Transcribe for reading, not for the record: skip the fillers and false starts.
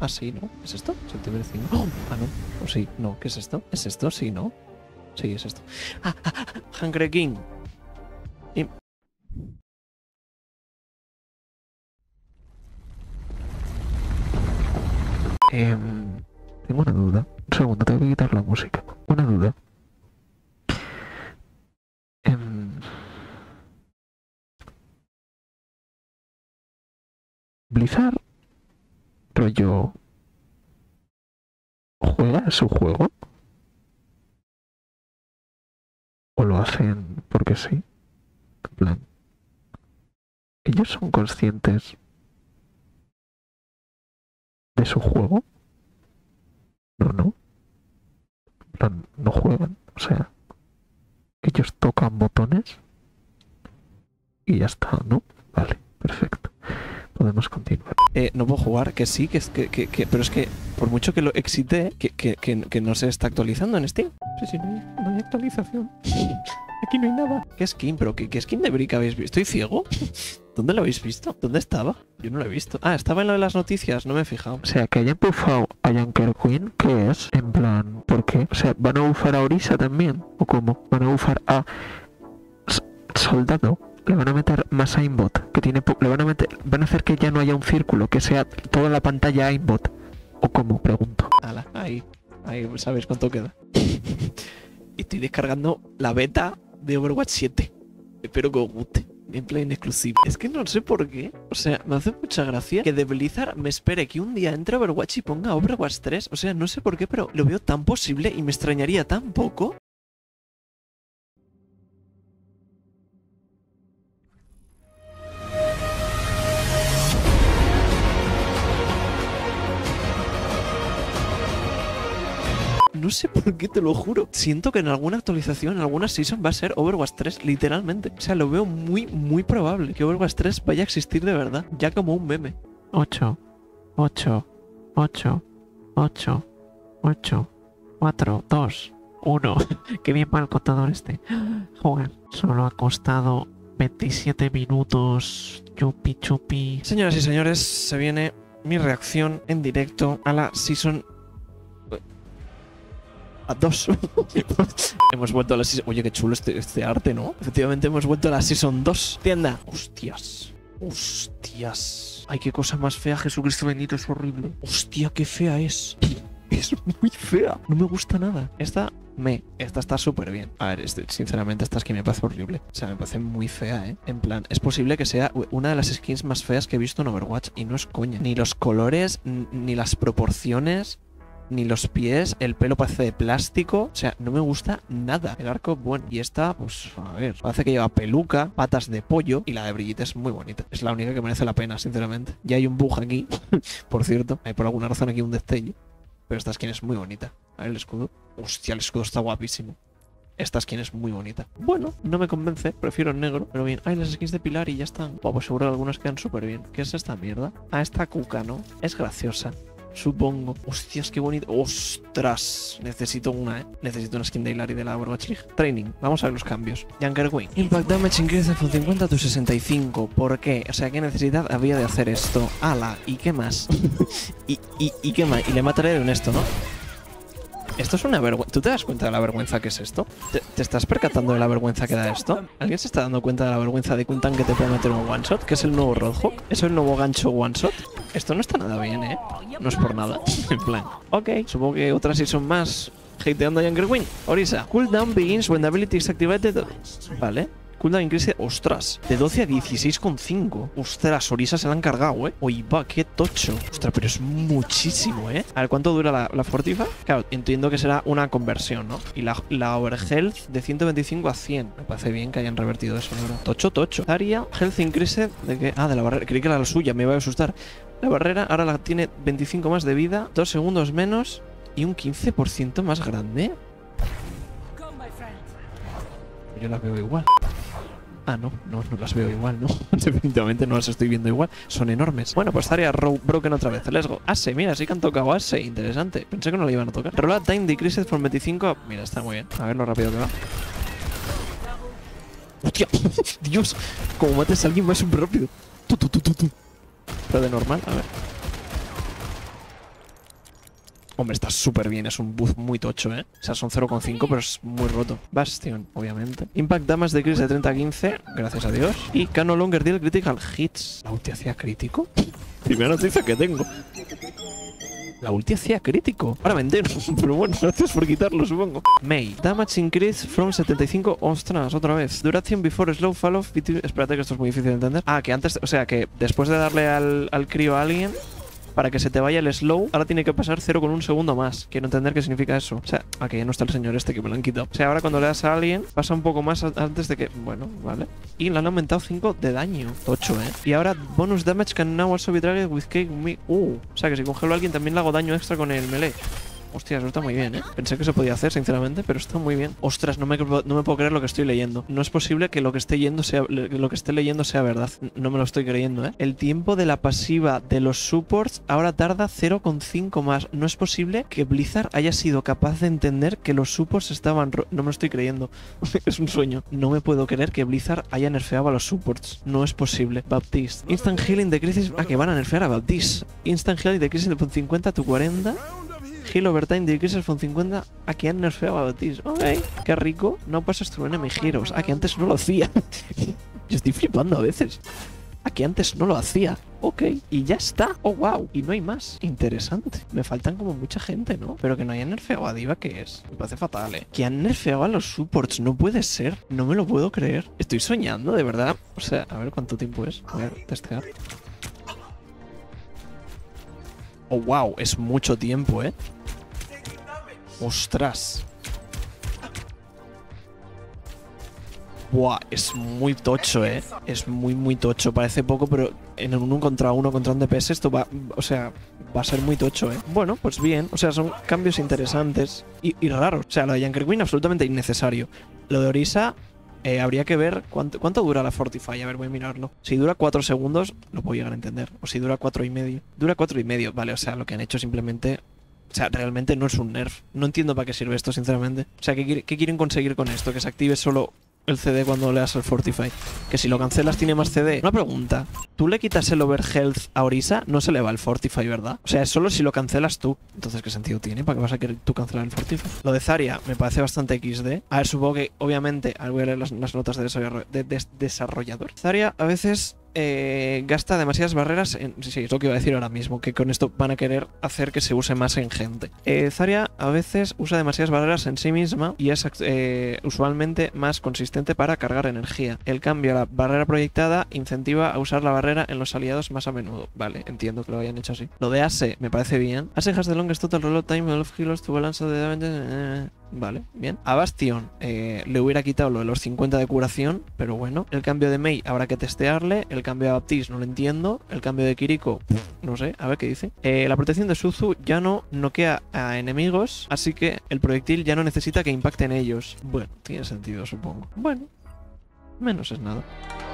Ah, sí, ¿no? ¿Es esto? Septiembre 5. ¡Oh! Ah, no. O sí, no. ¿Qué es esto? ¿Es esto? Sí, ¿no? Sí, es esto. ¡Ah! Hungry King. Y... tengo una duda. Un segundo, tengo que quitar la música. Una duda. Blizzard, rollo, ¿juega su juego? ¿O lo hacen porque sí? En plan, ¿ellos son conscientes de su juego? No, no. En plan, no juegan. O sea, ellos tocan botones y ya está, ¿no? Vale, perfecto. Podemos continuar. No puedo jugar, que sí, pero es que por mucho que lo existe, que no se está actualizando en Steam. Sí, no hay actualización. Aquí no hay nada. ¿Qué skin? ¿Pero qué skin de Brick habéis visto? ¿Estoy ciego? ¿Dónde lo habéis visto? ¿Dónde estaba? Yo no lo he visto. Ah, estaba en lo de las noticias, no me he fijado. O sea, que hayan bufado a Junker Queen, ¿qué es? En plan, ¿por qué? O sea, ¿van a bufar a Orisa también? ¿O cómo? ¿Van a bufar a Soldado? Le van a meter más aimbot, que tiene le van a meter, van a hacer que ya no haya un círculo, que sea toda la pantalla aimbot. ¿O cómo? Pregunto. Ala, ahí sabéis cuánto queda. Y estoy descargando la beta de Overwatch 7. Espero que os guste. Gameplay en exclusivo. Es que no sé por qué. O sea, me hace mucha gracia que de Blizzard me espere que un día entre Overwatch y ponga Overwatch 3. O sea, no sé por qué, pero lo veo tan posible y me extrañaría tan poco. No sé por qué, te lo juro. Siento que en alguna actualización, en alguna season va a ser Overwatch 3, literalmente. O sea, lo veo muy probable que Overwatch 3 vaya a existir de verdad, ya como un meme. 8, 8, 8, 8, 8, 4, 2, 1. Qué bien para el contador este. Joder, solo ha costado 27 minutos. Chupi chupi. Señoras y señores, se viene mi reacción en directo a la season... A 2. Hemos vuelto a la season... Oye, qué chulo este arte, ¿no? Efectivamente hemos vuelto a la season 2. Tienda. Hostias. Hostias. Ay, qué cosa más fea, Jesucristo bendito, es horrible. Hostia, qué fea es. Es muy fea. No me gusta nada. Esta está súper bien. A ver, sinceramente esta skin me parece horrible. O sea, me parece muy fea, ¿eh? En plan, es posible que sea una de las skins más feas que he visto en Overwatch. Y no es coña. Ni los colores, ni las proporciones... Ni los pies, el pelo parece de plástico. O sea, no me gusta nada. El arco, bueno. Y esta, pues, a ver. Parece que lleva peluca, patas de pollo. Y la de Brigitte es muy bonita. Es la única que merece la pena, sinceramente. Ya hay un bug aquí, por cierto. Hay por alguna razón aquí un destello. Pero esta skin es muy bonita. A ver el escudo. Hostia, el escudo está guapísimo. Esta skin es muy bonita. Bueno, no me convence. Prefiero el negro. Pero bien. Ay, las skins de Pilar y ya están. Pues seguro que algunas quedan súper bien. ¿Qué es esta mierda? Ah, esta cuca, ¿no? Es graciosa. Supongo. Hostias, qué bonito. Ostras. Necesito una, Necesito una skin de Hilary de la Overwatch League. Training. Vamos a ver los cambios. Junker Queen. Impact Damage increase from 50 a 65. ¿Por qué? O sea, ¿qué necesidad había de hacer esto? Ala. ¿Y qué más? ¿Y qué más? Y le mataré de un esto, ¿no? Esto es una vergüenza. ¿Tú te das cuenta de la vergüenza que es esto? ¿Te estás percatando de la vergüenza que da esto? ¿Alguien se está dando cuenta de la vergüenza de que un tanque te pueda meter un one shot? ¿Que es el nuevo Roadhog? ¿Es el nuevo gancho one shot? Esto no está nada bien, ¿eh? No es por nada. En plan. Ok. Supongo que otras season más hateando a Junker Queen. Orisa. Cooldown begins when the ability is activated. Vale. Cooldown increase, ostras, de 12 a 16,5. Ostras, Orisa se la han cargado, Oye, va, qué tocho. Ostras, pero es muchísimo, A ver, ¿cuánto dura la Fortify? Claro, entiendo que será una conversión, ¿no? Y la Overhealth de 125 a 100. Me parece bien que hayan revertido eso, ¿no? Tocho, tocho. Daria, Health increase de que... Ah, de la barrera. Creí que era la suya, me iba a asustar. La barrera ahora la tiene 25 más de vida, 2 segundos menos y un 15% más grande. Yo las veo igual. Ah, no las veo igual, ¿no? Definitivamente no las estoy viendo igual. Son enormes. Bueno, pues Zarya broken otra vez. Let's go. Ase, mira, sí que han tocado Ase. Interesante. Pensé que no la iban a tocar. Roll time decreased from 25 a... Mira, está muy bien. A ver lo rápido que va. ¡Hostia! Dios, como mates a alguien va súper rápido. Pero de normal, a ver. Hombre, está súper bien, es un buff muy tocho, ¿eh? O sea, son 0,5, pero es muy roto. Bastion, obviamente. Impact Damage Decrease de 30 a 15, gracias a Dios. Y can no longer deal critical hits. ¿La ulti hacía crítico? Primera noticia que tengo. La ulti hacía crítico. Ahora me entero. Pero bueno, gracias por quitarlo, supongo. Mei. Damage increase from 75. Ostras, otra vez. Duration before slow fall off. Espérate que esto es muy difícil de entender. Ah, que antes... O sea, que después de darle al crío a alguien... Para que se te vaya el slow, ahora tiene que pasar 0,1 segundo más. Quiero entender qué significa eso. O sea, aquí ya no está el señor este que me lo han quitado. O sea, ahora cuando le das a alguien, pasa un poco más antes de que... Bueno, vale. Y le han aumentado 5 de daño. 8, ¿eh? Y ahora, bonus damage can now also be tracked with cake me... O sea, que si congelo a alguien también le hago daño extra con el melee. Hostia, eso está muy bien, ¿eh? Pensé que se podía hacer, sinceramente, pero está muy bien. Ostras, no me puedo creer lo que estoy leyendo. No es posible que lo que esté leyendo sea verdad. No me lo estoy creyendo, ¿eh? El tiempo de la pasiva de los supports ahora tarda 0,5 más. No es posible que Blizzard haya sido capaz de entender que los supports estaban... No me lo estoy creyendo. Es un sueño. No me puedo creer que Blizzard haya nerfeado a los supports. No es posible. Baptiste. Instant Healing Decreases... Ah, que van a nerfear a Baptiste. Instant Healing Decreases de 50 a tu 40... Heal Overtime Decreases from 50. Aquí han nerfeado a Baptiste. Ok, qué rico. No pasas through enemy heroes. Ah, que antes no lo hacía. Yo estoy flipando a veces. Aquí antes no lo hacía. Ok, y ya está. Oh, wow. Y no hay más. Interesante. Me faltan como mucha gente, ¿no? Pero que no hayan nerfeado a Diva, ¿qué es? Me parece fatal, ¿eh? Que han nerfeado a los supports. No puede ser. No me lo puedo creer. Estoy soñando, de verdad. O sea, a ver cuánto tiempo es. Voy a testear. Oh, wow. Es mucho tiempo, ¿eh? ¡Ostras! Buah, es muy tocho, ¿eh? Es muy tocho. Parece poco, pero en un 1 contra 1 contra un DPS esto va... O sea, va a ser muy tocho, ¿eh? Bueno, pues bien. O sea, son cambios interesantes y raros. O sea, lo de Junker Queen absolutamente innecesario. Lo de Orisa... habría que ver cuánto dura la Fortify. A ver, voy a mirarlo. Si dura 4 segundos, lo puedo llegar a entender. O si dura 4 y medio. Dura 4 y medio, vale. O sea, lo que han hecho simplemente... O sea, realmente no es un nerf. No entiendo para qué sirve esto, sinceramente. O sea, ¿qué quieren conseguir con esto? Que se active solo el CD cuando le das al Fortify. Que si lo cancelas tiene más CD. Una pregunta. ¿Tú le quitas el Overhealth a Orisa? No se le va el Fortify, ¿verdad? O sea, es solo si lo cancelas tú. Entonces, ¿qué sentido tiene? ¿Para qué vas a querer tú cancelar el Fortify? Lo de Zarya me parece bastante XD. A ver, supongo que, obviamente... A ver, voy a leer las notas de desarrollador. Zarya a veces... gasta demasiadas barreras en... Sí, es lo que iba a decir ahora mismo, que con esto van a querer hacer que se use más en gente. Zarya a veces usa demasiadas barreras en sí misma y es usualmente más consistente para cargar energía. El cambio a la barrera proyectada incentiva a usar la barrera en los aliados más a menudo. Vale, entiendo que lo hayan hecho así. Lo de Ase me parece bien. Ase has the longest total reload time of heroes to balance the damage... Vale, bien. A Bastion le hubiera quitado lo de los 50 de curación, pero bueno. El cambio de Mei habrá que testearle. El cambio de Baptiste no lo entiendo. El cambio de Kiriko, no sé, a ver qué dice. La protección de Suzu ya no noquea a enemigos, así que el proyectil ya no necesita que impacte en ellos. Bueno, tiene sentido, supongo. Bueno, menos es nada.